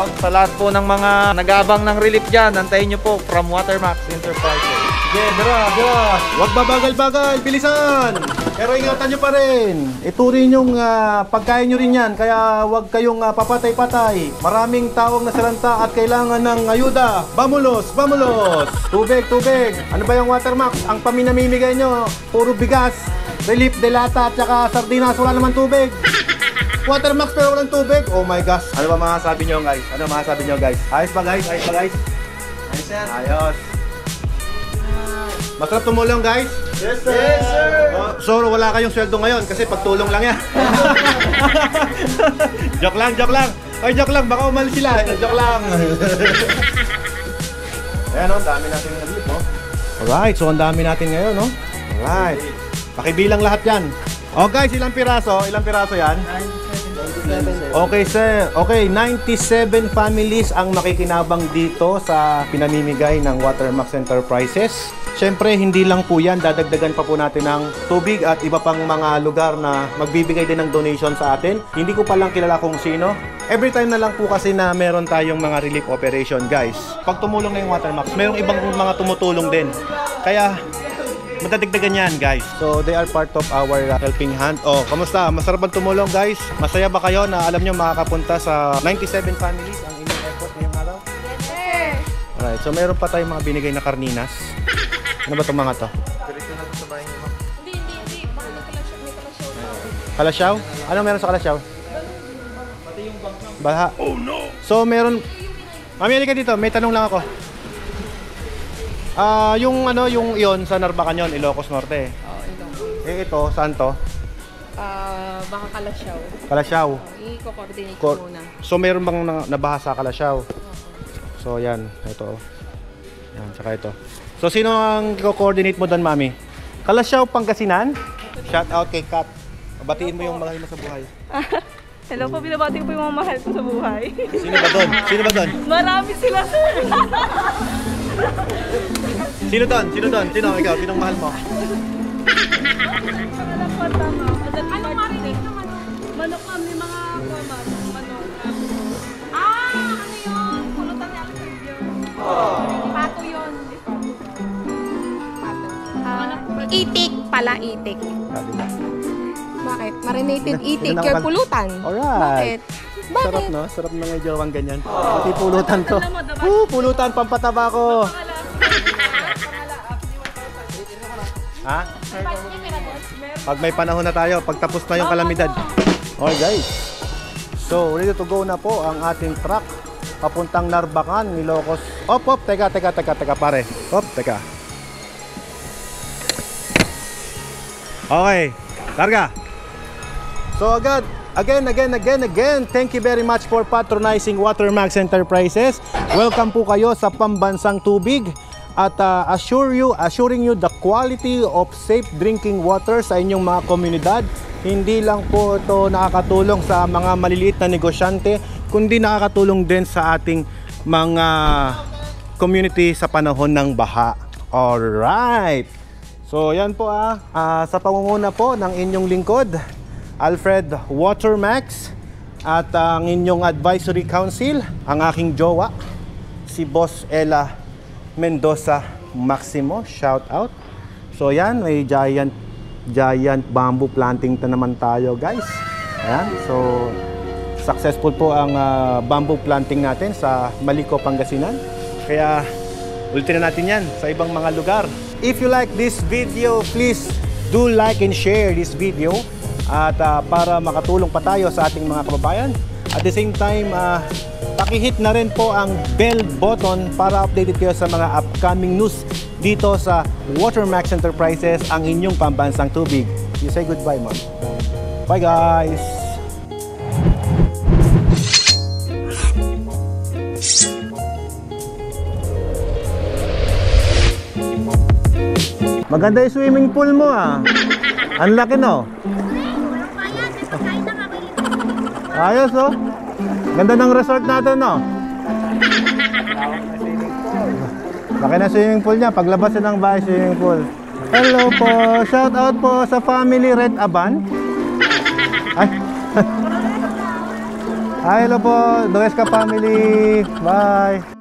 out sa lahat po ng mga nag-aabang ng relief dyan. Antayin nyo po from Watermax Enterprises. Sige, dara. Huwag babagal-bagal, bilisan! Pero ingatan nyo pa rin. Iturin yung pagkain nyo rin yan, kaya huwag kayong papatay-patay. Maraming tawag na salanta at kailangan ng ayuda. Bamulos! Tubig! Ano ba yung Watermax? Ang paminamimigay nyo, puro bigas, relief, delata, at saka sardinas. Wala naman tubig. Watermax pero walang tubig? Oh my gosh. Ano ba masasabi nyo guys? Ayos ba guys? Ayos, sir. Ayos. Masarap tumulong guys? Yes, sir! Yes, sir! So wala kayong sweldo ngayon kasi pagtulong lang yan. Joke lang. Ay, joke lang. Baka umalis sila. Joke lang. Ayan o, dami natin yung nag-lift o. Alright, so ang dami natin ngayon o. Alright. Pakibilang lahat yan. Oh guys, ilang piraso? Ilang piraso yan? 97. Okay sir, okay, 97 families ang makikinabang dito sa pinamimigay ng Watermax Enterprises. Siyempre, hindi lang po yan, dadagdagan pa po natin ng tubig at iba pang mga lugar na magbibigay din ng donation sa atin. Hindi ko palang kilala kung sino. Every time na lang po kasi na meron tayong mga relief operation guys. Pag tumulong na yung Watermax, merong ibang mga tumutulong din. Kaya matadagdagan yan guys. So they are part of our helping hand. Oh, kamusta? Masarap bang tumulong guys? Masaya ba kayo na alam nyo makakapunta sa 97 families ang inyong effort ngayong araw? Yes, sir! Alright, so meron pa tayong mga binigay na karninas. Ano ba itong mga to? Hindi. Baka may kalasyaw. Kalasyaw? Ano meron sa kalasyaw? Baha. Oh no! So meron... Mami, halika dito. May tanong lang ako. Yung ano, yung iyon sa Narbacan yun, Ilocos Norte. Oo, Ilocos. Eh ito, saan to? Baka kalasyaw. Kalasyaw. I-coordinate ko muna. So meron bang nabaha sa Kalasyaw? So yan, ito. Yan, tsaka ito. So sino ang i-coordinate mo doon, Mami? Kalasyaw, Pangasinan? Shout out kay Kat. Batiin mo yung mahal mo sa buhay. Hello po, binabati ko po yung mga mahal ko sa buhay. Sino ba doon? Marami sila, sir. Sino doon? Sino? Ikaw, sinong mahal mo? Anong marinig naman? Manok ma'am, may mga manok. Ano yun? Pulutan ni Alfred yun. Pato yun. Pato. Itik pala, itik. Bakit? Marinated itik, kaya pulutan. Alright. Bakit? Sarap no? Sarap na nga jawang ganyan. Pati pulutan to. Pulutan, pampataba ko. Ha? Pag may panahon na tayo, pag tapos na yung kalamidad. Okay guys. So, ready to go na po ang ating truck papuntang Narbacan, Ilocos. Teka pare. Teka. Okay. Larga. So again, thank you very much for patronizing Watermax Enterprises. Welcome po kayo sa pambansang tubig at assuring you the quality of safe drinking water sa inyong mga komunidad. Hindi lang po ito nakakatulong sa mga maliliit na negosyante, kundi nakakatulong din sa ating mga community sa panahon ng baha. Alright. So yan po sa pangunguna po ng inyong lingkod, Alfred Watermax, at ang inyong advisory council, ang aking jowa, si Boss Ella Mendoza Maximo. Shout out. So yan, may giant bamboo planting na naman tayo guys. Ayan, so successful po ang bamboo planting natin sa Malico, Pangasinan. Kaya ulitin na natin yan sa ibang mga lugar. If you like this video, please do like and share this video. At para makatulong pa tayo sa ating mga kababayan. At the same time, paki-hit na rin po ang bell button para updated kayo sa mga upcoming news dito sa Watermax Enterprises, ang inyong pambansang tubig. You say goodbye, ma'am. Bye guys! Maganda yung swimming pool mo Ang laki no? Ayos oh. Ganda ng resort natin no? Laki na swimming pool niya. Paglabas ng bahay, swimming pool. Hello po. Shout out po sa family Red Aban. Ay. Hi, hello po. Doesca family. Bye.